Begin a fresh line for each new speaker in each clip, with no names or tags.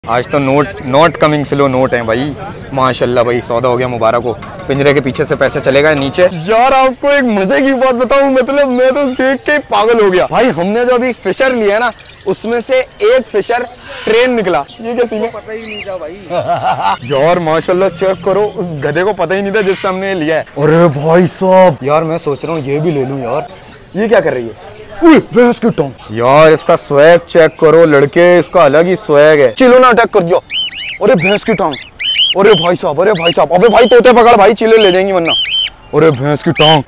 आज तो note coming slow note है भाई। माशाल्लाह भाई, सौदा हो गया मुबारक हो। पिंजरे के पीछे से पैसे चले गए नीचे। यार आपको एक मजे की बात बताऊं, मतलब मैं तो देख के पागल हो गया भाई। हमने जो अभी फिशर लिया ना, उसमें से एक फिशर ट्रेन निकला। ये क्या सीन है?
पता ही नहीं था भाई।
यार माशाल्लाह चेक करो, उस गधे को पता ही नहीं था जिससे हमने लिया है। अरे भाई साहब, यार मैं सोच रहा हूँ ये भी ले लूं यार। ये क्या कर रही है? भैंस की टांग। यार इसका स्वैग चेक करो लड़के, इसका अलग ही स्वैग है। चिलो ना अटैक कर दिया। अरे भैंस की टांग। अरे भाई साहब, अरे भाई साहब, अबे भाई तोते पकड़ भाई, चिले ले देंगी वरना। अरे भैंस की टांग।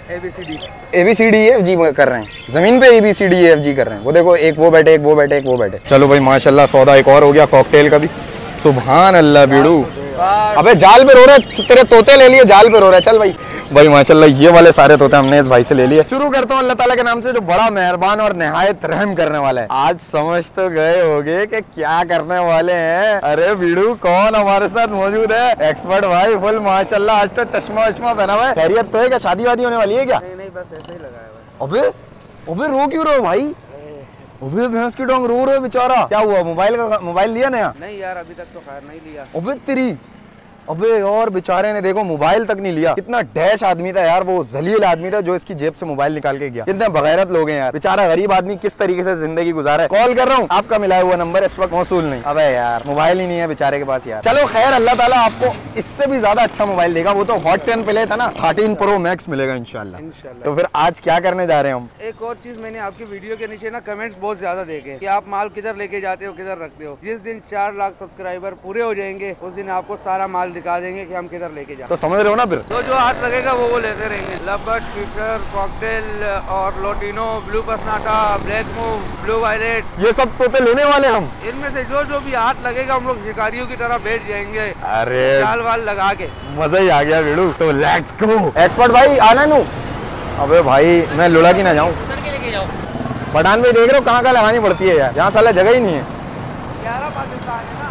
ABCDEFG कर रहे हैं जमीन पे, ABCDEFG कर रहे हैं। वो देखो, एक वो बैठे, एक वो बैठे, एक वो बैठे। चलो भाई माशाल्लाह, सौदा एक और हो गया कॉकटेल का भी। सुभान अल्लाह बीड़ू। अबे जाल पे रो रहा है, तेरे तोते ले लिए, जाल पे रो रहा है। चल भाई माशाल्लाह ये वाले सारे तोते हमने इस भाई से ले लिए। शुरू करता हूँ अल्लाह ताला के नाम से, जो बड़ा मेहरबान और निहायत रहम करने वाला है। आज समझ तो गए होगे कि क्या करने वाले हैं। अरे बीड़ू कौन हमारे साथ मौजूद है? एक्सपर्ट भाई फुल माशाल्लाह। आज तो चश्मा वश्मा पहना हुआ है। खैरियत तो है क्या? शादी वादी होने वाली है क्या?
नहीं बस ऐसे ही लगाया है।
अबे रो क्यों रहे हो भाई? अबे भैंस की टांग रो रहे बेचारा। क्या हुआ? मोबाइल लिया नया?
नहीं यार, अभी तक तो खैर नहीं लिया।
अबे तेरी, अबे और बेचारे ने देखो मोबाइल तक नहीं लिया। कितना डैश आदमी था यार, वो जलील आदमी था जो इसकी जेब से मोबाइल निकाल के गया। कितने बगैरत लोग हैं यार। बेचारा गरीब आदमी किस तरीके से जिंदगी गुजारा है। कॉल कर रहा हूँ, आपका मिलाया हुआ नंबर इस वक्त मौसूल नहीं। अबे यार मोबाइल ही नहीं है बेचारे के पास यार। चलो खैर, अल्लाह ताला आपको इससे भी ज्यादा अच्छा मोबाइल देगा। वो तो हॉट 10 प्ले था ना, 13 Pro Max मिलेगा इंशाल्लाह। तो फिर आज क्या करने जा रहे हैं हम?
एक और चीज, मैंने आपकी वीडियो के नीचे ना कमेंट्स बहुत ज्यादा देखे कि आप माल किधर लेके जाते हो, किधर रखते हो। जिस दिन 4 लाख सब्सक्राइबर पूरे हो जाएंगे, उस दिन आपको सारा माल दिखा देंगे कि हम किधर लेके जाए।
तो समझ रहे हो ना? फिर
तो जो हाथ लगेगा वो लेते रहेंगे। लबर्ट, फिशर, कॉकटेल और लोटिनो, ब्लू पसनाटा, ब्लैक मूव, ब्लू वायलेट,
ये सब तोते लेने वाले हम।
इनमें से जो भी हाथ लगेगा हम लोग शिकारियों की तरह बैठ जाएंगे।
अरे
जाल वाल लगा के
मजा ही आ गया वीडू। तो लेट्स गो। एक्सपर्ट भाई आना नू। अबे भाई मैं लुढ़ा की ना जाऊँ। पठान भाई देख रहे हो कहाँ लगानी पड़ती है यार, यहाँ साला जगह ही नहीं है।
11 पाकिस्तान है ना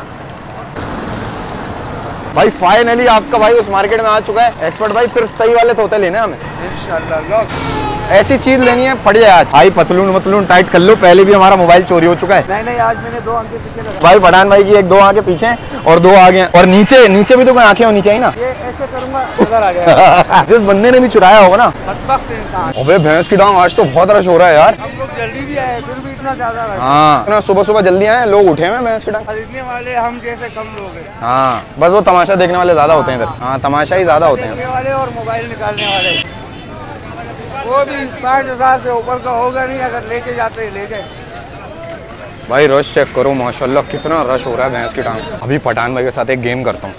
भाई। फाइनली आपका भाई उस मार्केट में आ चुका है। एक्सपर्ट भाई फिर सही वाले तोते लेने हमें
इंशाल्लाह।
ऐसी चीज लेनी है फट जाए आज। भाई पतलून टाइट कर लो, पहले भी हमारा मोबाइल चोरी हो चुका है।
नहीं आज मैंने 2 आंखें पीछे लगा।
भाई पठान भाई की 1-2 आंखें पीछे और 2 आगे, और नीचे भी तो कोई आंखें होनी चाहिए ना।
ये ऐसे करूंगा उधर आ गया।
जिस बंदे ने भी चुराया होगा ना।
बदबख्त इंसान।
अबे भैंस की टांग, आज तो बहुत रश हो रहा है यार।
हम लोग जल्दी भी आए फिर भी इतना ज्यादा रश।
हाँ सुबह जल्दी आए, लोग उठे हुए भैंस की टांग
खरीदने वाले हम जैसे कम लोग हैं।
हाँ बस वो तमाशा देखने वाले ज्यादा होते हैं इधर। हाँ तमाशा ही ज्यादा होते हैं
वाले और मोबाइल निकालने वाले। वो भी 5,000 से ऊपर का होगा नहीं, अगर लेके जाते ले जाए।
भाई रश चेक करो माशाल्लाह, कितना रश हो रहा है भैंस की टांग। अभी पठान भाई के साथ एक गेम करता हूँ।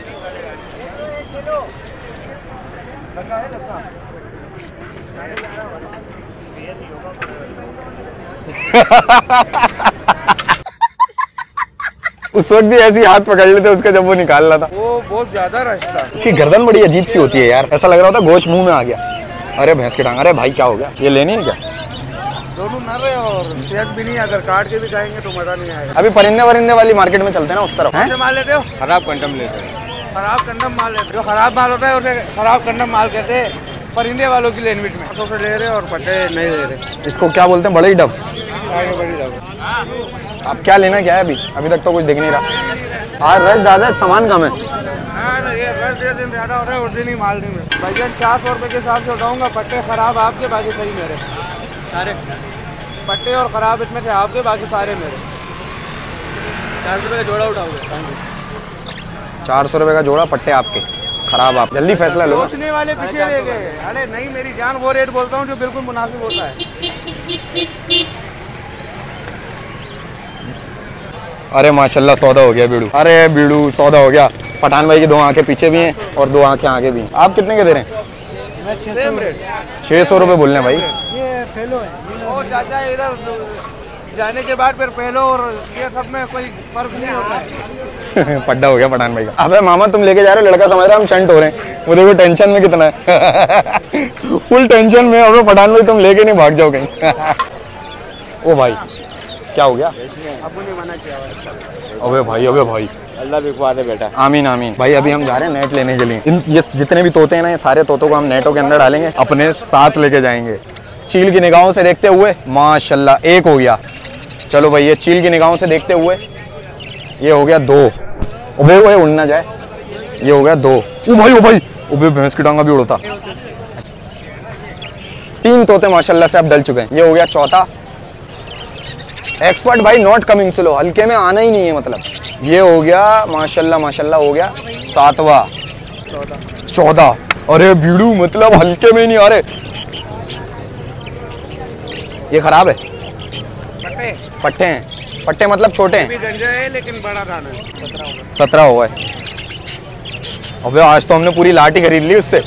उस वक्त भी ऐसी हाथ पकड़ लेते उसका जब वो निकाल रहा था।
वो बहुत ज्यादा रश था।
इसकी गर्दन बड़ी अजीब सी होती है यार, ऐसा लग रहा था गोश्त मुंह में आ गया। अरे भैंस की टांग। अरे भाई क्या हो गया? ये लेनी है क्या?
दोनों नर है और सेहत भी नहीं, अगर काट के भी खाएंगे तो मजा नहीं आएगा।
अभी परिंदे वाली मार्केट में चलते हैं ना, उस तरफ।
माल लेते हो?
खराब कंडम लेते हैं।
खराब कंडम माल लेते हो? जो खराब माल होता है उसे खराब कंडम माल कहते हैं। परिंदे वालों की लैंग्वेज में तो ले रहे और पट्टे नहीं ले रहे।
इसको क्या बोलते हैं? बड़े ही डफ।
बड़ी डब।
अब क्या लेना क्या है? अभी तक तो कुछ दिख नहीं रहा। आज रश ज्यादा है, सामान कम है।
ये रश दिन ज्यादा हो रहा है, उस दिन ही माल नहीं मिल। भाईजान 400 रुपए के हिसाब से उठाऊंगा। पट्टे खराब आपके, बाकी सही मेरे। सारे पट्टे और खराब इसमें से आपके, बाकी सारे मेरे। 400 रुपए का जोड़ा उठाओगे?
400 रुपए का जोड़ा, पट्टे आपके, खराब आप। जल्दी फैसला लो।
सोचने वाले पीछे ले गए। अरे नहीं मेरी जान, वो रेट बोलता हूँ जो बिल्कुल मुनासिब होता है।
अरे माशाल्लाह सौदा हो गया बीड़ू। अरे बीड़ू सौदा हो गया। पठान भाई की 2 आंखें पीछे भी हैं और 2 आंखें आगे भी हैं। आप कितने के दे रहे हैं? 600 रुपए बोल रहे हैं भाई।
ये फेलो है। ओ चाचा इधर जाने के बाद फिर फेलो और ये सब में कोई फर्क नहीं होता है।
पड्डा हो गया पठान भाई का। अबे मामा तुम लेके जा रहे हो, लड़का समझ रहा है हम शंट हो रहे हैं। वो देखो टेंशन में कितना है। फुल टेंशन में। अबे पठान भाई तुम लेके नहीं भाग जाओ कहीं। ओ भाई क्या हो गया?
अबू ने मना किया।
अबे भाई
अल्लाह बिकवा दे बेटा।
आमीन आमीन। भाई अभी हम जा रहे हैं नेट लेने के लिए। ये जितने भी तोते हैं ना, ये सारे तोतों को हम नेटों के अंदर डालेंगे, अपने साथ लेके जाएंगे। चील की निगाहों से देखते हुए माशाल्लाह एक हो गया। चलो भाई ये चील की निगाहों से देखते हुए ये हो गया 2। उबे वो उड़ ना जाए। ये हो गया 2। ओ भाई उबे भैंस की टांगा भी उड़ता। 3 तोते माशाल्लाह से अब डल चुके हैं। ये हो गया चौथा। एक्सपर्ट भाई नॉट कमिंग स्लो, हल्के में आना ही नहीं है मतलब। ये हो गया माशाल्लाह हो गया 7वां। 14। अरे बीड़ू मतलब हल्के में नहीं आ रहे। ये खराब है। पट्टे हैं। पट्टे मतलब छोटे हैं।
गंजा है लेकिन बड़ा दाना है।
17 हुआ है। अबे आज तो हमने पूरी लाठी खरीद ली उससे।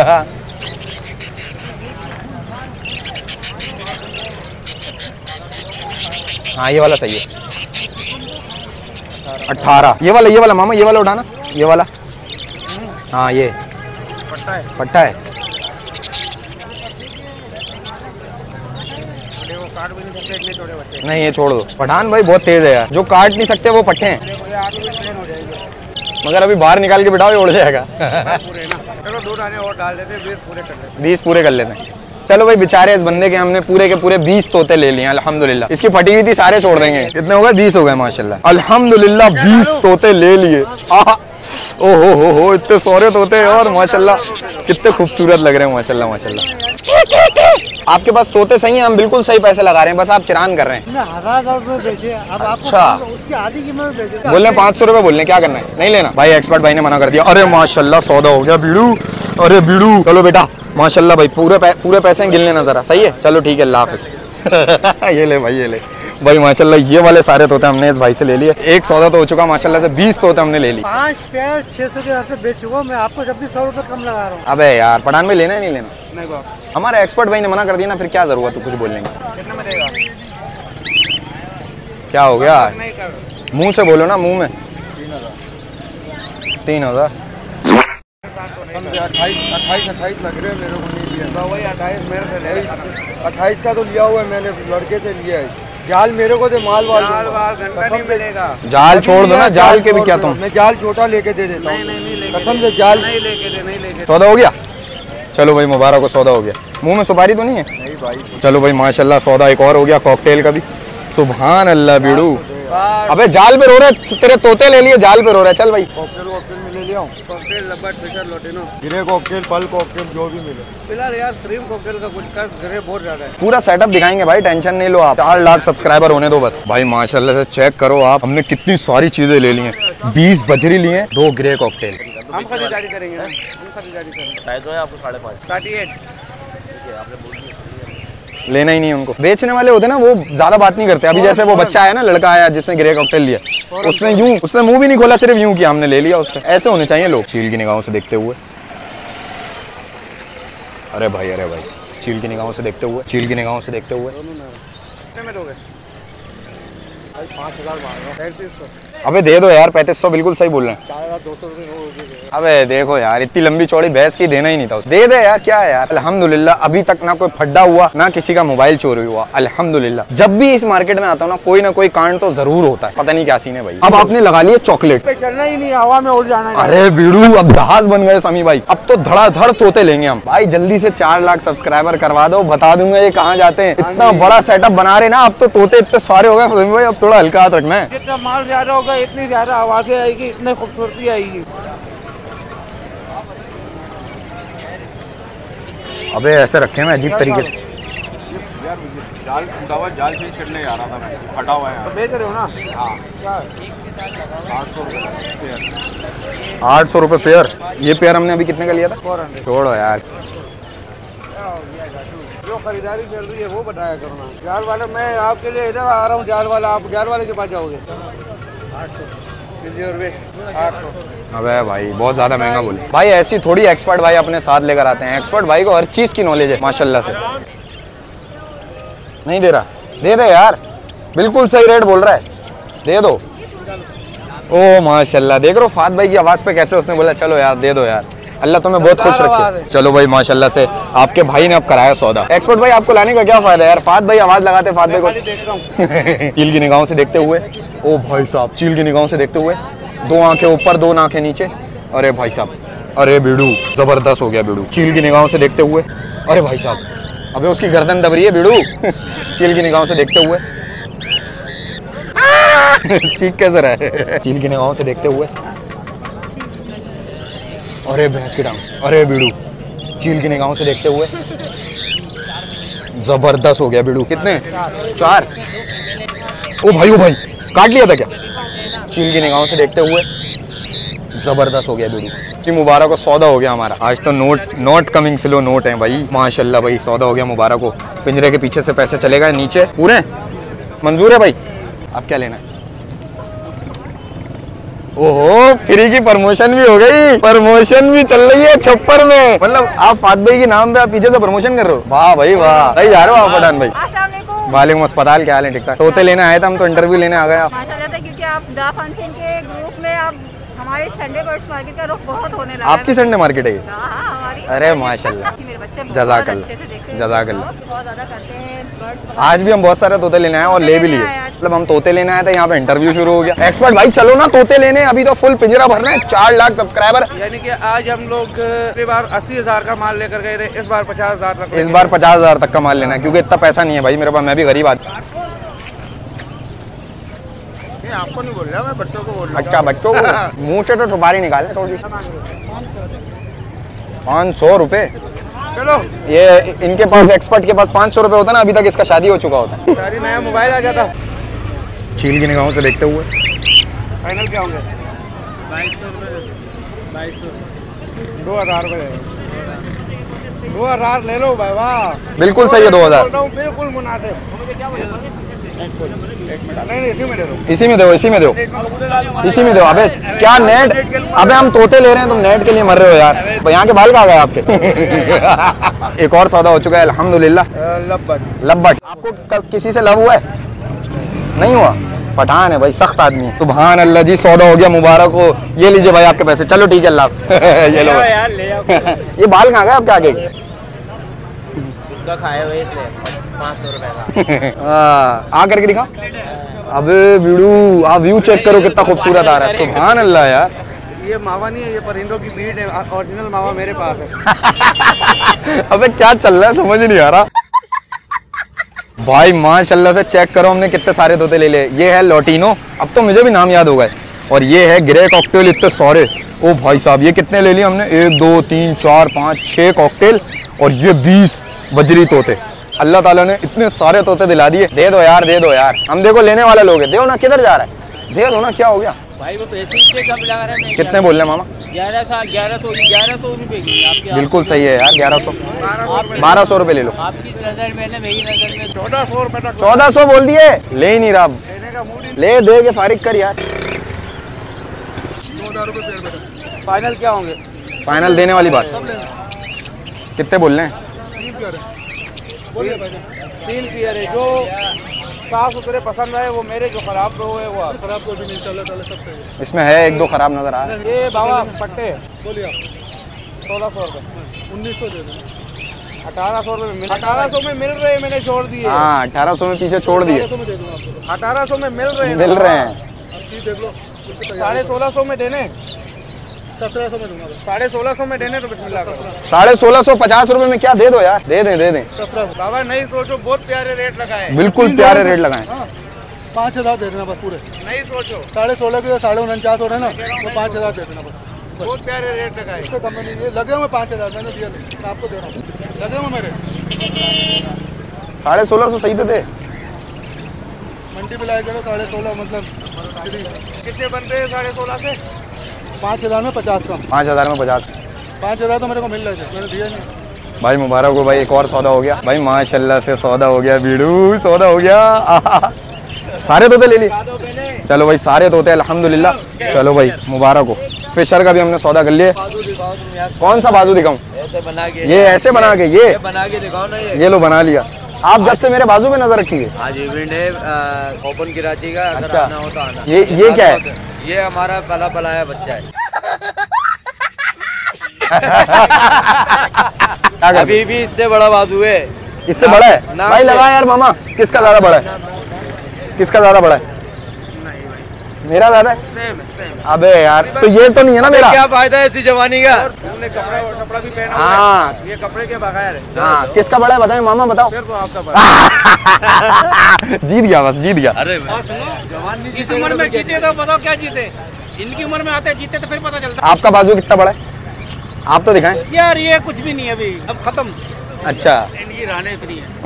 हाँ ये वाला सही है। 18। ये वाला मामा, ये वाला उठाना, ये वाला। हाँ ये पट्टा है।
काट भी नहीं सकते इतने छोटे बच्चे।
नहीं ये छोड़ दो, पठान भाई बहुत तेज है यार, जो काट नहीं सकते वो पट्टे हैं। मगर अभी बाहर निकाल के बिठाओ ये उड़ जाएगा।
पूरे ना चलो 2 दाने और डाल देते, 20 पूरे कर लेते।
20 पूरे कर लेते हैं। चलो भाई बेचारे इस बंदे के हमने पूरे के पूरे 20 तोते ले लिए अल्हम्दुलिल्लाह। इसकी फटी हुई थी सारे छोड़ देंगे। कितने हो गए? 20 हो गए माशाल्लाह अल्हम्दुलिल्लाह। 20 तोते ले लिए। ओहो हो इतने सारे तोते और माशाल्लाह कितने खूबसूरत लग रहे हैं माशाल्लाह माशाल्लाह। आपके पास तोते सही हैं, हम बिल्कुल सही पैसे लगा रहे हैं, बस आप चिरान कर रहे हैं।
1000 रुपए बेचे, अब
अच्छा
उसकी आधी कीमत बेचे।
बोल रहे 500 रुपए बोल रहे, क्या करना है? नहीं लेना भाई, एक्सपर्ट भाई ने मना कर दिया। अरे माशाल्लाह सौदा हो गया बीड़ू। अरे बीड़ू चलो बेटा माशाल्लाह भाई पूरे पैसे गिन लेना जरा, सही है? चलो ठीक है, अल्लाह हाफिज़। ये ले भाई, ये ले भाई माशाल्लाह। ये वाले सारे तोते हमने इस भाई से ले लिए। एक सौदा तो हो चुका माशाल्लाह से, 20 तोते हमने ले लिए।
5 पेयर 600 के से बेच चुका मैं आपको, जब भी 100 रुपए कम लगा रहा हूँ।
अबे यार पठान में लेना है नहीं लेना?
नहीं बाप,
हमारे एक्सपर्ट भाई ने मना कर दिया ना, फिर क्या जरूरत है कुछ बोलने की?
कितना में देगा?
क्या हो गया?
नहीं कर,
मुंह से बोलो ना, मुंह में। 3000
28 लग रहे हैं मेरे को। नहीं लिया
वही 28 मेरे से ले।
28 का तो लिया हुआ है मैंने, लड़के से लिया है। जाल मेरे को दे, माल वाल
घंटा नहीं मिलेगा।
जाल छोड़ दो ना, जाल के भी क्या तुम?
मैं जाल छोटा लेके दे देता हूँ।
नहीं लेके
कसम से जाल
नहीं लेके दे, नहीं लेके।
सौदा हो गया? चलो भाई मुबारक हो, सौदा हो गया। मुंह में सुपारी तो नहीं है?
नहीं भाई।
चलो भाई माशाल्लाह सौदा एक और हो गया, कॉकटेल का भी। सुभान अल्लाह बीड़ू। अबे जाल पे रो रहे, तेरे तोते ले लिए, जाल पे रो रहे। चल भाई
कॉकटेल में ले लिया हूँ।
कॉकटेल, लब्बट, फिशर, लोटिनो,
गिरे कॉकटेल, पल कॉकटेल, जो भी मिले।
फिलहाल यार क्रीम कॉकटेल का कुछ कर गिरे बहुत ज्यादा है।
पूरा सेटअप दिखाएंगे भाई, टेंशन नहीं लो आप। 4 लाख सब्सक्राइबर होने दो बस। भाई माशाल्लाह से चेक करो आप, हमने कितनी सारी चीजें ले ली हैं। 20 बजरी लिए, 2 ग्रे कॉकटेल।
हम खरीदारी करेंगे ना, हम खरीदारी करेंगे।
प्राइस है आपको 5.5।
38
लेना ही नहीं है उनको। बेचने वाले होते ना वो ज्यादा बात नहीं करते। अभी जैसे वो बच्चा है ना, लड़का आया जिसने ग्रे कॉकटेल लिया, उसने मुंह भी नहीं खोला, सिर्फ यूं किया, हमने ले लिया उससे। ऐसे होने चाहिए लोग, चील की निगाहों से देखते हुए। अरे भाई चील की निगाहों से देखते हुए, चील की निगाहों से देखते हुए।
कितने में दोगे? भाई 5000 मांगा 3500।
अबे दे दो यार, 3500 बिल्कुल सही बोल रहे हैं।
4200 रुपए हो गए।
अबे देखो यार, इतनी लंबी चौड़ी भैंस की देना ही नहीं था। दे दे यार, क्या है यार। अल्हम्दुलिल्लाह अभी तक ना कोई फड्डा हुआ, ना किसी का मोबाइल चोरी हुआ। अल्हम्दुलिल्लाह जब भी इस मार्केट में आता हूँ ना कोई कांड तो जरूर होता है। पता नहीं क्या सीन है भाई। अब आपने लगा लिया चॉकलेट,
चलना ही नहीं, हवा में उड़ जाना है।
अरे बीड़ू अब जहाज बन गए समी भाई। अब तो धड़ाधड़ तोते लेंगे हम भाई। जल्दी से 4 लाख सब्सक्राइबर करवा दो, बता दूंगा ये कहाँ जाते हैं। इतना बड़ा सेटअप बना रहे ना, अब तो तोते इतने सारे हो गए समी भाई, अब थोड़ा हल्का हाथ रखना है।
जितना माल ज्यादा होगा इतनी ज्यादा आवाजें आएगी, इतनी खूबसूरती आएगी।
अबे ऐसे रखे हैं अजीब तरीके से यार। जाल टूटा हुआ, जाल चेंज करने जा रहा था मैं, फटा हुआ है।
बेच रहे हो ना?
हाँ
800 रुपये पेयर। ये पेयर हमने अभी कितने का लिया था?
400।
छोड़ो यार,
जो खरीदारी चल रही है वो बताया करो ना। जाल वाले मैं आपके लिए इधर आ रहा हूँ, जाल वाला आप जाल वाले के पास जाओगे। 800।
अबे भाई बहुत ज्यादा महंगा बोले भाई। ऐसी थोड़ी एक्सपर्ट भाई अपने साथ लेकर आते हैं। एक्सपर्ट भाई को हर चीज की नॉलेज है माशाल्लाह से। नहीं दे रहा, दे दे यार, बिल्कुल सही रेट बोल रहा है, दे दो। ओ माशाल्लाह, देख रहे हो फात भाई की आवाज पे कैसे उसने बोला चलो यार दे दो यार। अल्लाह तुम्हें बहुत खुश रखे। चलो भाई माशाल्लाह से आपके भाई ने अब कराया सौदा। एक्सपर्ट भाई आपको लाने का क्या फायदा यार? फात भाई आवाज लगाते, फात भाई को चील की निगाहों से देखते हुए। ओ भाई साहब चील की निगाहों से देखते हुए, 2 आंखें ऊपर 2 आंखें नीचे। अरे भाई साहब, अरे बीड़ू जबरदस्त हो गया बीड़ू। चील की निगाहों से देखते हुए, अरे भाई साहब, अबे उसकी गर्दन दब रही है बीड़ू। चील की निगाहों से देखते हुए, चीख कैसे रहा है? चील की निगाहों से देखते हुए, अरे भैंस की टांग, अरे बीड़ू, चील की निगाहों से देखते हुए, जबरदस्त हो गया बीड़ू। कितने? 4। ओ भाई काट लिया था क्या? चील की निगाहों से देखते हुए जबरदस्त हो गया बीड़ू। कि मुबारक को सौदा हो गया हमारा। आज तो नोट कमिंग स्लो नोट है भाई, माशाल्लाह भाई, सौदा हो गया मुबारक को। पिंजरे के पीछे से पैसे चले गए नीचे पूरे, मंजूर है भाई। अब क्या लेना है? ओहो, फ्री की प्रमोशन भी हो गई, प्रमोशन भी चल रही है छप्पर में। मतलब आप फात भाई के नाम पे आप पीछे से प्रमोशन कर रहे हो? वाह भाई वाह, सही जा रहे हो आप पठान भाई। वालेकुम अस्पताल, क्या हाल है? ठीक ठाक। तोते लेने आए थे हम तो, इंटरव्यू लेने आ गए आप।
माशाल्लाह था, क्योंकि आप द फंक्शन के ग्रुप में आप हमारे संडे बर्ड्स मार्केट का रुख बहुत होने लगा।
आपकी संडे मार्केट है ये?
हमारी।
अरे माशाल्लाह,
मेरे बच्चे
जज़ाकल्लाह जज़ाकल्लाह।
बहुत ज्यादा करते हैं बर्ड्स।
आज भी हम बहुत सारे तोते लेने आए और ले भी लिए। मतलब हम तोते लेने आए थे, यहाँ पे इंटरव्यू शुरू हो गया। एक्सपर्ट भाई चलो ना तोते लेने, अभी तो फुल पिंजरा भरना है। 4 लाख सब्सक्राइबर।
यानी कि आज हम लोग पिछली बार 80,000 का माल लेकर गए थे, इस बार 50,000 तक।
इस बार 50,000 तक का माल लेना है, क्योंकि इतना पैसा नहीं है भाई मेरे पास, मैं भी गरीब आदमी।
आपको नहीं बोल रहा, मैं बच्चों को बोल रहा हूँ।
अच्छा बच्चों को मुंह से तो सुपारी निकाले थोड़ी। 500 रुपए?
चलो,
ये इनके पास, एक्सपर्ट के पास 500 रुपए होता ना, अभी तक इसका शादी हो चुका होता।
सारी नया मोबाइल आ जाता।
चील की निगाहों से देखते हुए
फाइनल क्या होंगे? 2,000 रुपये। 2,000 ले लो भाई, वाह
बिल्कुल सही है। 2,000
बिल्कुल मुनासिब। नहीं, इसी में दे दो,
इसी में दो, इसी में दो, इसी में दो। अबे क्या नेट, अबे हम तोते ले रहे हैं, तुम नेट के लिए मर रहे हो यार। यहाँ के बाल कहाँ गए आपके? एक और सौदा हो चुका है अल्हम्दुलिल्लाह। लब्बट। आपको किसी से लव हुआ है? नहीं हुआ? पठान है भाई, सख्त आदमी है। सुभान अल्लाह जी, सौदा हो गया मुबारक हो। ये लीजिए भाई आपके पैसे। चलो ठीक है, अल्लाह। ये लो ये बाल कहाँ गए आपके आगे?
खाए हुए 500 रुपए का।
आ करके दिखा। अबे बीड़ू, आप व्यू चेक करो कितना खूबसूरत आ रहा है। सुभान अल्लाह यार।
ये मावा नहीं है, ये परिंदों की ब्रीड है। ओरिजिनल मावा मेरे पास है।
अबे क्या चल रहा है, समझ नहीं आ रहा भाई। माशाल्लाह से चेक करो, हमने कितने सारे तोते ले लिए। ये है लोटिनो, अब तो मुझे भी नाम याद हो गए। और ये है ग्रे कॉकटेल, इतने सारे। ओ भाई साहब, ये कितने ले लिए हमने? 1 2 3 4 5 6 कॉकटेल, और ये 20 बजरी तोते। अल्लाह ताला ने इतने सारे तोते दिला दिए। दे दो यार, दे दो यार, हम देखो लेने वाले लोग हैं। दो ना, किधर जा रहा है? दे दो ना, क्या हो गया
भाई? वो पैसे से कम लगा रहे हैं।
कितने बोल रहे हैं मामा?
1100 रुपए की आपकी।
बिल्कुल सही है यार, 1100 1200 रुपए ले लो।
आपकी नजर में ना, मेरी नजर में
1400 रुपए तक।
1400 बोल दिए, ले ही नहीं रहा।
लेने का मूड ही
ले दे के फारिग कर यार।
2,000 रुपए। फाइनल क्या होंगे?
फाइनल देने वाली बात। कितने बोल रहे हैं?
3 पेयर है। जो साफ सुथरे पसंद आए वो मेरे, जो खराब तो हुए वो खराब को भी नहीं। चलो
इसमें है 1-2 खराब नजर आ रहा है।
ये बाबा पट्टे बोलिए 1600 रुपए। 1900 दे दो। 1800 रुपए में 1800 में मिल रहे हैं, मैंने छोड़ दिए।
हाँ 1800 में पीछे छोड़ दिए।
1800 में मिल रहे हैं,
मिल रहे हैं।
देख लो। 1650 में देने, 1700 में दूंगा। 1650 में देने तो बिस्मिल्लाह करो।
1650 रुपए में क्या? दे दो यार, दे दें दे दें।
बाबा नहीं सोचो, बहुत प्यारे रेट लगाए।
बिल्कुल प्यारे रेट लगाए।
5,000 दे देना बस पूरे।
नहीं सोचो,
16.5 के 49.5 हो रहे ना, तो 5,000 दे देना बस।
बहुत प्यारे रेट लगाए।
इससे कम में नहीं, ये लगे हुए 5,000 मैंने दिया नहीं, मैं आपको दे रहा हूँ। लगे हुए मेरे
1650 सही तो थे।
मंडी में लाएगा 16.5 मतलब
कितने बनते हैं 16.5 से?
5,000 में 50 कम।
5000 में 50।
5,000 तो मेरे को मिल रहे थे, मैंने दिया नहीं।
भाई मुबारक हो भाई, एक और सौदा हो गया भाई, माशाल्लाह से सौदा हो गया। बीड़ू सौदा हो गया। सारे तोते ले लिए। चलो भाई, सारे तोते अल्हम्दुलिल्लाह। चलो भाई मुबारक हो। फिशर का भी हमने सौदा कर लिया। कौन सा बाजू दिखाऊं?
ऐसे बना के,
ये ऐसे बना के, ये
बना के दिखाओ ना।
ये लो बना लिया। आप जब से मेरे बाजू पे नजर रखिए।
आज इवेंट है ओपन कराची का, अगर
अच्छा।
आना हो तो आना।
ये क्या है?
ये हमारा पला पलाया बच्चा है। अभी भी इससे बड़ा बाजू है।
इससे बड़ा है भाई? लगा यार मामा, किसका ज्यादा बड़ा है? किसका ज्यादा बड़ा है? मेरा ज्यादा है?
Same same.
अबे यार तो ये तो नहीं है ना मेरा।
क्या फायदा है इसी जवानी का।
तुमने कपड़ा कपड़ा भी पहना
हाँ।
हुआ है। ये कपड़े के बगैर है।
हाँ किसका बड़ा है बताएं मामा बताओ।
फिर तो आपका बड़ा।
जीत गया बस जीत गया।
अरे
जवान
इस उम्र में जीते तो बताओ क्या जीते, इनकी उम्र में आते जीते तो फिर पता चलता।
आपका बाजू कितना बड़ा है आप तो दिखाएं।
यार ये कुछ भी नहीं है अभी, अब खत्म।
अच्छा
इनकी राने इतनी है।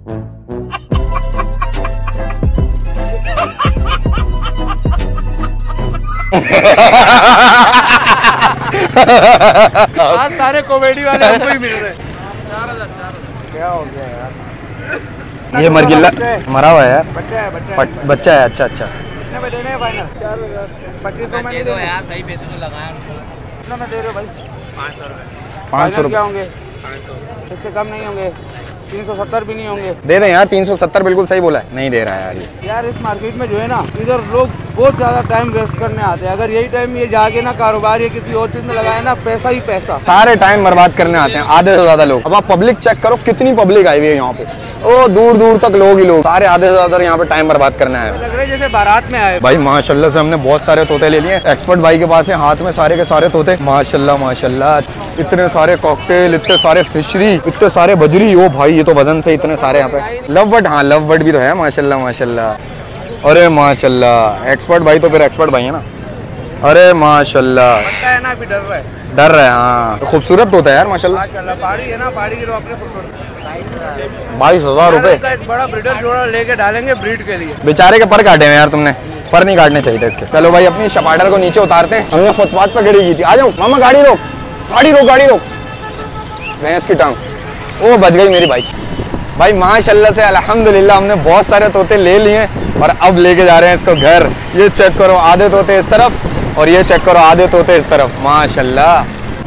आज सारे कॉमेडी वाले हमको ही मिल रहे हैं। 4000 क्या हो गया यार।
ये मरगिल्ला मरा हुआ है यार।
बच्चा है बच्चा है।
बच्चा है। अच्छा अच्छा
कितने में देने हैं फाइनल? 4000 2500 में दे दो यार, सही पैसे तो लगाया। कितना में दे रहे हो भाई? 500 रुपए।
500
क्या
रुपये
होंगे? इससे कम नहीं होंगे, 370 भी नहीं होंगे।
दे दें यार। 370 बिल्कुल सही बोला है। नहीं दे रहा है यार ये।
यार इस मार्केट में जो है ना, इधर लोग बहुत ज़्यादा टाइम वेस्ट करने आते हैं। अगर यही टाइम ये जाके ना कारोबार या किसी और चीज़ में लगाए ना, पैसा ही पैसा।
सारे टाइम बर्बाद करने आते हैं आधे से ज्यादा लोग। अब आप पब्लिक चेक करो कितनी पब्लिक आई हुई है यहाँ पे। ओ दूर दूर तक लोग ही लोग, सारे आधे से ज्यादा यहाँ पे टाइम बर्बाद करने आए हैं।
लग रहा है जैसे बारात में आए।
भाई माशाल्लाह से हमने बहुत सारे तोते ले लिए। एक्सपर्ट भाई के पास है हाथ में सारे के सारे तोते। माशाल्लाह माशाल्लाह इतने सारे कॉकटेल, इतने सारे फिशरी, इतने सारे बजरी। ओ भाई ये तो वजन से इतने सारे यहाँ पे। लव बर्ड, हाँ लव बर्ड भी तो है। माशाल्लाह माशाल्लाह। अरे माशाल्लाह एक्सपर्ट भाई तो फिर एक्सपर्ट भाई है ना। अरे माशाल्लाह
बनता है ना, अभी डर रहा है।
डर रहा है। हाँ खूबसूरत तोता है यार माशाल्लाह।
माशाल्लाह पहाड़ी है ना, पहाड़ी की तो अपने
22,000 रुपए।
एक बड़ा ब्रीडर जोड़ा लेके डालेंगे ब्रीड के लिए।
बेचारे के पर काटे हैं यार तुमने। पर नहीं काटने चाहिए थे इसके। चलो भाई अपनी शपाटर को नीचे उतारते हैं। हमने फुटपाथ पर खड़ी की थी। आ जाओ मामा गाड़ी रोक गाड़ी रोक गाड़ी रोक। भैंस की टांग ओ बच गई मेरी बाइक। भाई माशाल्लाह से अल्हम्दुलिल्लाह हमने बहुत सारे तोते ले लिए और अब लेके जा रहे हैं इसको घर। ये चेक करो आधे तोते इस तरफ और ये चेक करो आधे तोते इस तरफ। माशाल्लाह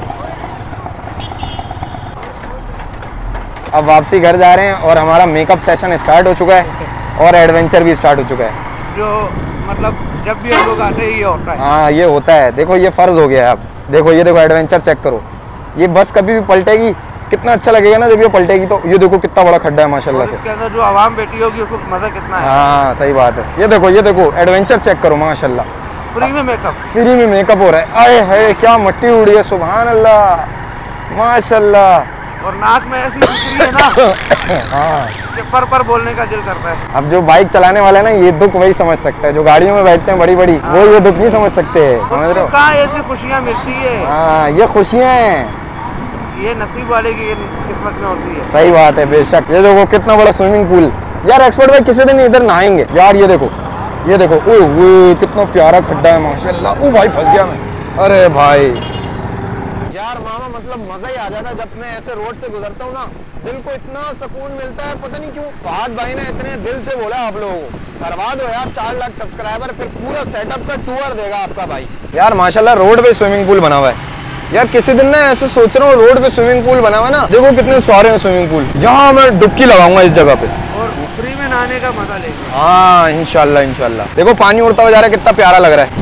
अब वापसी घर जा रहे हैं और हमारा मेकअप सेशन स्टार्ट हो चुका है और एडवेंचर भी स्टार्ट हो चुका है।
जो मतलब जब भी हम लोग आते हैं ये होता है।
हाँ ये होता है। देखो ये फर्ज हो गया है अब। देखो ये देखो एडवेंचर चेक करो। ये बस कभी भी पलटेगी कितना अच्छा लगेगा ना जब ये पलटेगी तो। ये देखो कितना बड़ा खड्डा है माशाल्लाह से।
इसके अंदर जो आवाम बैठी होगी उसको मजा कितना है।
हाँ सही बात है। ये देखो एडवेंचर चेक करो माशाल्लाह।
फ्री में मेकअप,
फ्री में मेकअप हो रहा है। आए हाय क्या मट्टी उड़ी है। सुभान अल्लाह माशाल्लाह।
और नाक में ऐसी खुशबू है ना
हाँ
कि पर बोलने का दिल करता है।
अब जो बाइक चलाने वाला है ना ये दुख वही समझ सकता है। जो गाड़ियों में बैठते हैं बड़ी बड़ी वो ये दुख नहीं समझ सकते हैं। समझ रहे हो।
कहाँ ऐसी खुशियाँ मिलती है।
हाँ ये खुशियाँ हैं।
ये नसीब वाले की किस्मत में होती है।
सही बात है बेशक। ये देखो कितना बड़ा स्विमिंग पूल। यार एक्सपर्ट भाई किसी दिन इधर नहाएंगे यार। ये देखो ओह कितना प्यारा खड्डा है माशाल्लाह। ओ भाई फंस गया मैं। अरे भाई यार मामा मतलब मजा ही आ जाता है जब मैं ऐसे रोड से गुजरता हूँ ना। दिल को इतना सुकून मिलता है पता नहीं क्यों। फहद भाई ने इतने दिल से बोला आप लोगों को करवा दो यार 4 लाख सब्सक्राइबर फिर पूरा सेटअप का टूर देगा आपका भाई। यार माशाल्लाह रोड पे स्विमिंग पूल बना हुआ है। यार किसी दिन ना ऐसे सोच रहा हूँ रोड पे स्विमिंग पूल बना हुआ है ना। देखो कितने सारे हैं स्विमिंग पूल। यहाँ मैं डुबकी लगाऊंगा इस जगह पे
और फ्री में नहाने का मजा लेंगे।
हाँ इंशाल्लाह इंशाल्लाह। देखो पानी उड़ता हुआ जा रहा है कितना प्यारा लग रहा है।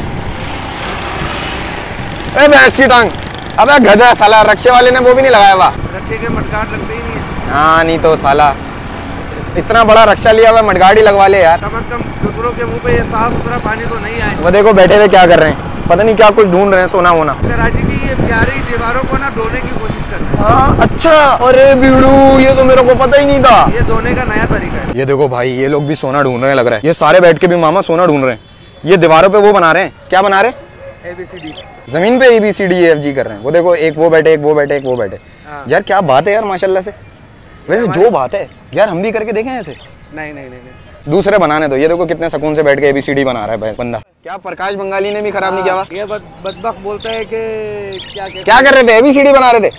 ए भैंस की टांग। अबे गधा साला रक्षे वाले ने वो भी नहीं लगाया हुआ।
रखे के मटकाट लगते ही नहीं है।
हाँ नहीं तो साला इतना बड़ा रक्षा लिया हुआ मटगाड़ी लगवा ले यार।
कम से कम दूसरों के मुंह पे ये साफ सुथरा पानी तो नहीं आए।
वो देखो बैठे हुए क्या कर रहे हैं पता नहीं क्या कुछ ढूंढ रहे हैं सोना वोना।
कराची की ये प्यारी दीवारों को ना धोने की कोशिश कर रहे हैं।
हाँ अच्छा। अरे बीड़ू ये तो मेरे को पता ही नहीं था।
ये धोने का नया तरीका है।
ये देखो भाई ये लोग भी सोना ढूंढ रहे हैं लग रहा है। ये सारे बैठ के भी मामा सोना ढूंढ रहे हैं। ये दीवारों पे वो बना रहे हैं। क्या बना रहे हैं?
ABCD
जमीन पे ABCDEFG कर रहे हैं। वो देखो एक वो बैठे एक वो बैठे एक वो बैठे।
हाँ।
यार क्या बात है यार माशाल्लाह से। वैसे जो बात है यार हम भी करके देखें ऐसे।
नहीं
दूसरे बनाने दो। ये देखो कितने सुकून से बैठ के ABCD बना रहा है बंदा। क्या प्रकाश बंगाली ने भी खराब नहीं किया हुआ?
ये बदबख्त बोलता है कि
क्या कर रहे थे? ABCD बना रहे थे।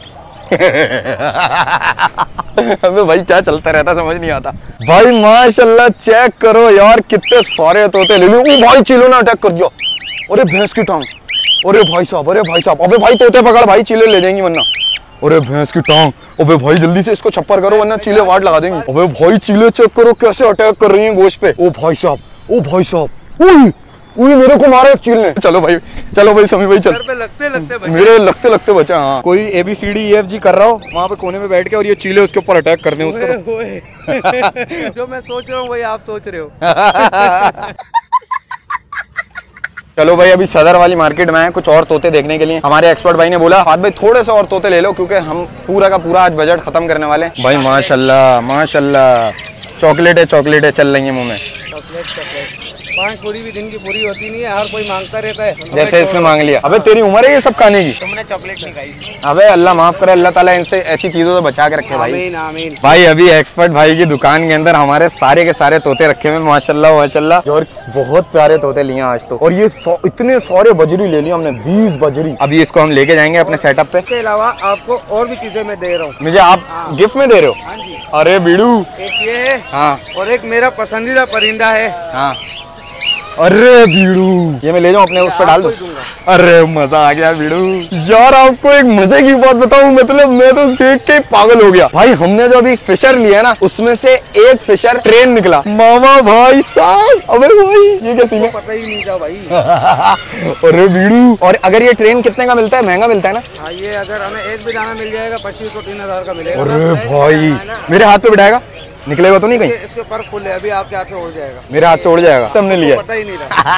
अबे भाई क्या चलता रहता समझ नहीं आता। भाई माशाल्लाह चेक करो यार कितने सारे तोते ले लो। ओ भाई चिलो ने अटैक कर दिया। अरे भैंस की टांग। अरे भाई साहब अबे भाई तोते पकड़ भाई चीले ले जाएंगी वरना। अरे भैंस की टांग। अबे भाई जल्दी से इसको छप्पर करो वरना चीले वाट लगा देंगी। अबे भाई चीले चेक करो कैसे अटैक कर रही हैं गोश्त पे। ओ भाई साहब उई मेरे को मारा एक चील ने। चलो भाई समी भाई चल।
लगते
मेरे लगते बचा। हाँ कोई ABCDEFG कर रहा हो वहाँ पे कोने में बैठ के और ये चीले उसके ऊपर अटैक कर दें उसको तो।
जो मैं सोच रहा हूँ वही आप सोच रहे हो।
चलो भाई अभी सदर वाली मार्केट में है कुछ और तोते देखने के लिए। हमारे एक्सपर्ट भाई ने बोला हाथ भाई थोड़े से और तोते ले लो क्योंकि हम पूरा का पूरा आज बजट खत्म करने वाले हैं। भाई माशाल्लाह माशाल्लाह चॉकलेट है चल रही है मुंह में।
चॉकलेट 5 पूरी भी दिन की पूरी होती नहीं है, हर कोई मांगता रहता है।
जैसे इसने मांग लिया। अबे तेरी उम्र है ये सब खाने की?
तुमने चॉकलेट नहीं खाई।
अबे अल्लाह माफ करे, अल्लाह ताला इनसे ऐसी चीजों से बचा के रखे भाई।
आमीन आमीन।
भाई अभी एक्सपर्ट भाई की दुकान के अंदर हमारे सारे के सारे तोते रखे हुए माशाल्लाह माशाल्लाह, और बहुत प्यारे तोते लिए आज तो। और ये इतने सारे बजरी ले लिए हमने, 20 बजरी। अभी इसको हम लेके जाएंगे अपने सेटअप पे।
इसके अलावा आपको और भी चीजें मैं दे रहा हूँ।
मुझे आप गिफ्ट में दे रहे हो?
हाँ जी।
अरे बीड़ू,
एक ये है
हाँ,
और एक मेरा पसंदीदा परिंदा है।
हाँ। अरे बीड़ू, ये मैं ले जाऊँ अपने उस पर डाल दूँ? अरे मजा आ गया बीड़ू। यार आपको एक मजे की बात बताऊं, मतलब मैं तो देख के पागल हो गया। भाई हमने जो अभी फिशर लिया ना उसमें से एक फिशर ट्रेन निकला। मामा भाई साहब, अबे भाई ये क्या सीन है?
पता ही नहीं था भाई।
अरे बीड़ू, और अगर ये ट्रेन कितने का मिलता है? महंगा मिलता है ना?
हाँ, ये अगर हमें एक भी दाना मिल जाएगा 2500-3000 का मिलेगा।
अरे भाई मेरे हाथ पे बिठाएगा, निकलेगा तो नहीं कहीं?
इसके ऊपर फुल है, अभी आपके हाथ से उड़ जाएगा।
मेरे हाथ से उड़ जाएगा? हमने लिया,
पता ही नहीं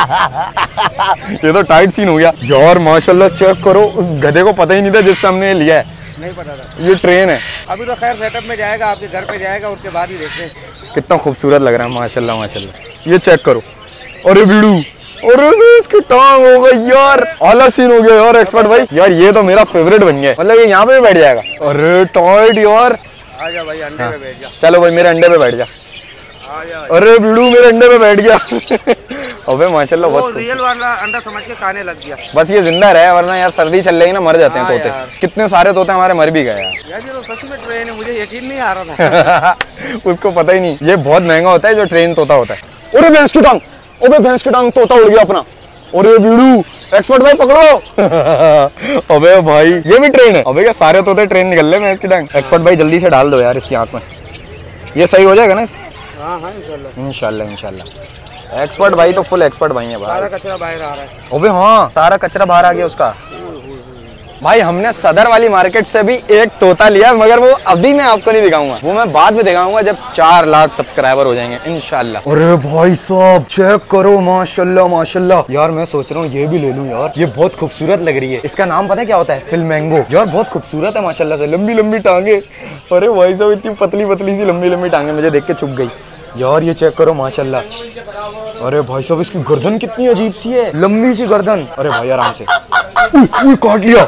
था।
ये तो टाइट सीन हो गया यार। माशाल्लाह चेक करो, उस गधे को पता ही नहीं था जिससे हमने लिया है।
नहीं पता था
ये ट्रेन है।
अभी तो खैर सेटअप में जाएगा, आपके घर पे जाएगा, उसके बाद ही देखते हैं।
कितना खूबसूरत लग रहा है माशाल्लाह माशाल्लाह। ये चेक करो। अरे बीड़ू, अरे इसकी टांग हो गई यार, आला सीन हो गया यार एक्सपर्ट भाई। यार ये तो मेरा फेवरेट बन गया, मतलब ये यहाँ पे भी बैठ जाएगा। अरे टाइट यार।
आजा भाई, अंडे पे बैठ जा।
चलो भाई मेरे अंडे पे बैठ जा।
आजा।
अरे बीड़ू मेरे अंडे पे बैठ गया। अबे माशाल्लाह
वो
बहुत
रियल वाला अंडा समझ के खाने लग गया।
बस ये जिंदा रहे, वरना यार सर्दी चल रही है ना, मर जाते हैं
हाँ
तोते।
यार।
कितने सारे तोते हमारे मर भी गए यार।
यार ये तो सच में ट्रेन है, मुझे यकीन नहीं आ रहा था।
उसको पता ही नहीं, ये बहुत महंगा होता है जो ट्रेन तोता होता है। अरे भैंस की टांग, अबे भैंस की टांग, तोता उड़ गया अपना। अरे बीड़ू, एक्सपर्ट भाई पकड़ो। अबे भाई ये भी ट्रेन है? अबे क्या सारे तोते ट्रेन निकल रहे हैं भैंस की टांग। एक्सपर्ट भाई जल्दी से डाल दो यार इसकी आंख में, ये सही हो जाएगा ना?
हाँ हाँ इंशाल्लाह
इंशाल्लाह इंशाल्लाह। एक्सपर्ट भाई तो फुल एक्सपर्ट भाई है
सारा
भाई।
कचरा बाहर आ रहा है।
अबे हाँ, सारा कचरा बाहर आ गया उसका। भाई हमने सदर वाली मार्केट से भी एक तोता लिया, मगर वो अभी मैं आपको नहीं दिखाऊंगा, वो मैं बाद में दिखाऊंगा जब 4 लाख सब्सक्राइबर हो जाएंगे इंशाल्लाह। अरे भाई साहब चेक करो, माशाल्लाह माशाल्लाह। यार मैं सोच रहा हूँ ये भी ले लूं यार, ये बहुत खूबसूरत लग रही है। इसका नाम पता है क्या होता है? फ्लेमिंगो। यार बहुत खूबसूरत है माशाल्लाह से, लंबी लंबी टांगे। अरे भाई साहब इतनी पतली पतली सी लंबी लंबी टांगे, मुझे देख के चुप गई यार। ये चेक करो माशाल्लाह। अरे भाई साहब इसकी गर्दन कितनी अजीब सी है, लंबी सी गर्दन। अरे भाई आराम से। काट लिया।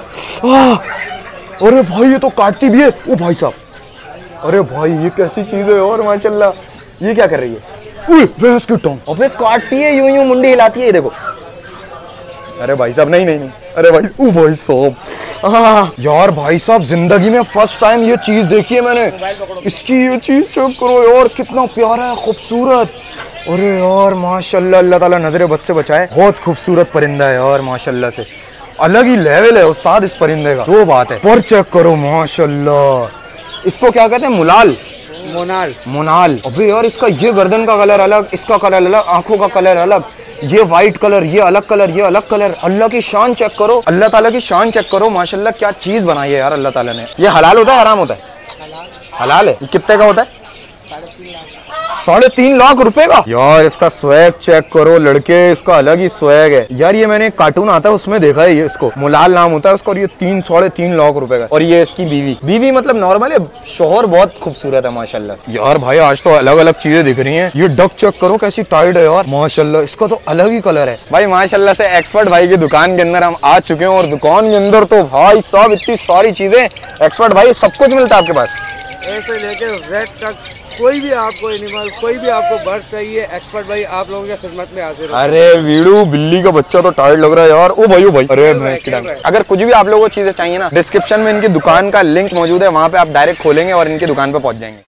अरे भाई ये तो काटती भी है। ओ भाई साहब, अरे भाई ये कैसी चीज है यार माशाल्लाह। ये क्या कर रही है? भैंस की टांग। अबे काटती है, यूं यूं मुंडी हिलाती है, ये देखो। अरे भाई साहब नहीं नहीं नहीं। अरे भाई ओ भाई साहब, यार भाई साहब जिंदगी में फर्स्ट टाइम ये चीज देखी है मैंने। इसकी ये चीज चेक करो यार, कितना प्यारा है, खूबसूरत। अरे यार माशाल्लाह, अल्लाह ताला नजरे बद से बचाए। बहुत खूबसूरत परिंदा है यार माशाल्लाह से, अलग ही लेवल है उस्ताद इस परिंदे का, वो बात है। पर चेक करो माशाल्लाह, इसको क्या कहते हैं? मुलाल,
मोनाल,
मोनाल। अबे यार इसका ये गर्दन का कलर अलग, इसका कलर अलग, आंखों का कलर अलग, ये व्हाइट कलर, ये अलग कलर, ये अलग कलर। अल्लाह की शान चेक करो, अल्लाह ताला की शान चेक करो माशाल्लाह, क्या चीज बनाई है यार अल्लाह ताला ने। ये हलाल होता है हराम होता है? हलाल है। ये कितने का होता है? 3.5 लाख रुपए का। यार इसका स्वैग चेक करो लड़के, इसका अलग ही स्वैग है यार। ये मैंने कार्टून आता है उसमें देखा है, ये इसको मुलाल नाम होता है उसका, और ये 3-3.5 लाख रुपए का। और ये इसकी बीवी मतलब नॉर्मल है, शोहर बहुत खूबसूरत है माशाल्लाह। यार भाई आज तो अलग अलग चीजें दिख रही हैं। ये डक चेक करो कैसी टाइट है यार माशाल्लाह, इसका तो अलग ही कलर है भाई माशाल्लाह से। एक्सपर्ट भाई की दुकान के अंदर हम आ चुके हैं, और दुकान के अंदर तो भाई साहब इतनी सारी चीजें। एक्सपर्ट भाई सब कुछ मिलता है आपके पास,
ऐसे लेके रेड तक, कोई भी आपको एनिमल, कोई भी आपको बर्ड चाहिए, एक्सपर्ट भाई आप लोगों की खिदमत में हाजिर है।
अरे वीड़ू बिल्ली का बच्चा तो टाइट लग रहा है यार। ओ भाई ओ भाई, अरे भैंस की टांग। अगर कुछ भी आप लोगों को चीजें चाहिए ना, डिस्क्रिप्शन में इनकी दुकान का लिंक मौजूद है, वहां पे आप डायरेक्ट खोलेंगे और इनकी दुकान पे पहुंच जाएंगे।